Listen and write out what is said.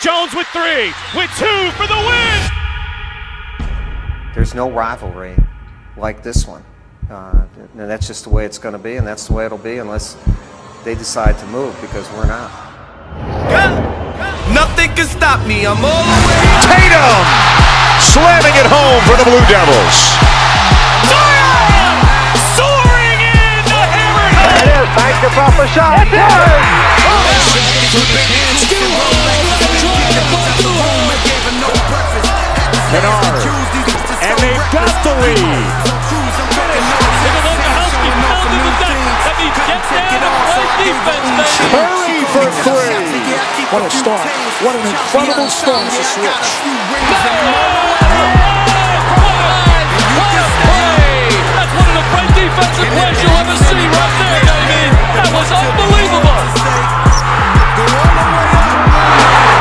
Jones with 3, with 2 for the win! There's no rivalry like this one. And that's just the way it's going to be, and that's the way it'll be unless they decide to move, because we're not. Nothing can stop me. I'm all the way. Tatum slamming it home for the Blue Devils. Soaring in the hammer! It is. Banks it off the shot. It's Kennard, and they've got the lead. Curry for 3. What a start. What an incredible start to switch. What a play! That's one of the great defensive plays you'll ever see right there, David. That was unbelievable.